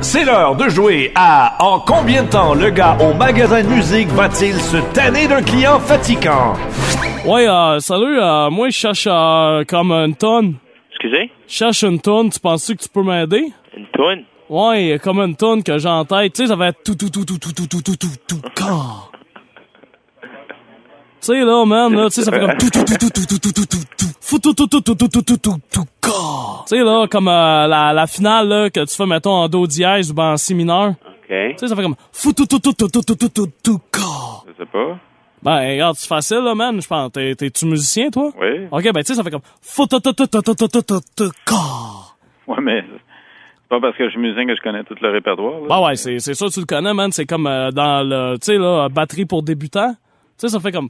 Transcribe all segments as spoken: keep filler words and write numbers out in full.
C'est l'heure de jouer à En combien de temps le gars au magasin de musique va-t-il se tanner d'un client fatigant? Ouais, euh, salut, euh, moi je cherche euh, comme une tonne. Excusez? Je cherche une tonne, tu penses que tu peux m'aider? Une toune? Ouais, comme une tonne que j'ai en tête, tu sais, ça va être tout tout tout tout tout tout tout tout tout tout quand. Tu sais là, man, là, tu sais, ça fait comme tout tout tout tout tout tout tout tout tout tout fou tout tout tout tout tout tout tout tout tout quand. Tu sais là, comme euh, la la finale là que tu fais mettons en do dièse ou en si mineur. OK. Tu sais, ça fait comme fou tout tout tout tout tout tout tout tout tout quand. Je sais pas. Ben, regarde, c'est facile, là, man, je pense. T'es, t'es-tu musicien, toi? Oui. OK, ben, tu sais, ça fait comme... Ouais, mais c'est pas parce que je suis musicien que je connais tout le répertoire, là. Ben ouais, c'est, c'est sûr que tu le connais, man. C'est comme euh, dans le... Tu sais, là, batterie pour débutants. Tu sais, ça fait comme...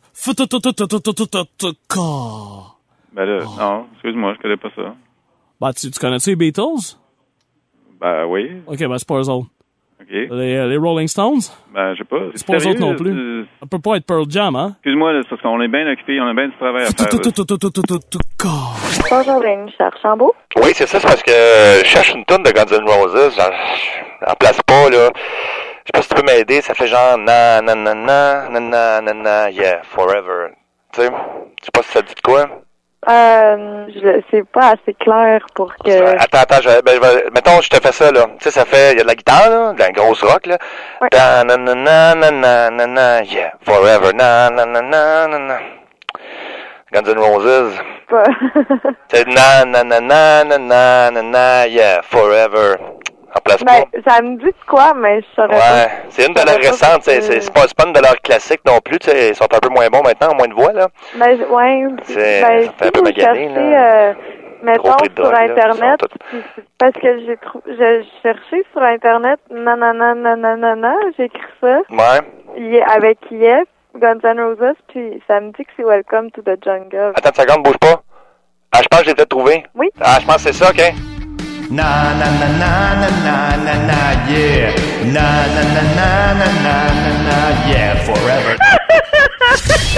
Ben là, non, excuse-moi, je connais pas ça. Ben, tu, tu connais-tu les Beatles? Ben oui. OK, ben, c'est pas eux autres. OK. Les, les Rolling Stones? Ben, je sais pas. C'est pas eux autres non sérieux, plus. euh, Ça peut pas être Pearl Jam, hein? Excuse-moi, là, c'est parce qu'on est bien occupés, on a bien du travail à faire. là. Bonjour, bienvenue chez Archambault. Oui, c'est ça, c'est parce que euh, je cherche une tonne de Guns N' Roses, j'en, j'en place pas, là. Je sais pas si tu peux m'aider, ça fait genre na na na na na na na na yeah, forever. Tu sais, je sais pas si ça te dit de quoi. Euh, je, c'est pas assez clair pour que... Attends, attends, je, ben, je vais, mettons, je te fais ça, là. Tu sais, ça fait, il y a de la guitare, là, de la grosse rock, là. Ouais. Na na na na na na na na yeah, forever, na na na na na na. Guns N' Roses. Pas... C'est na na na na na na na na yeah, forever. En place ben, pas. ça me dit de quoi, mais je saurais Ouais, pas. c'est une de leurs récentes, c'est, c'est, c'est, pas, c'est pas une de leurs classiques non plus, tu sais, ils sont un peu moins bons maintenant, en moins de voix, là. Ben, ouais, C'est- ben, ça fait un si peu vous magané, cherchez, là. euh, mettons, Gros prix de sur drogue, là, Internet, ils sont puis c'est parce que j'ai trouvé, j'ai cherché sur Internet, nanana, nanana, j'ai écrit ça, Ouais. y- avec Yep, Guns N' Roses, puis ça me dit que c'est Welcome to the Jungle. Attends une seconde, bouge pas. Ah, je pense que j'ai peut-être trouvé. Oui. Ah, je pense que c'est ça, OK. Na na na na na na na na yeah. Na na na na na na na na yeah forever.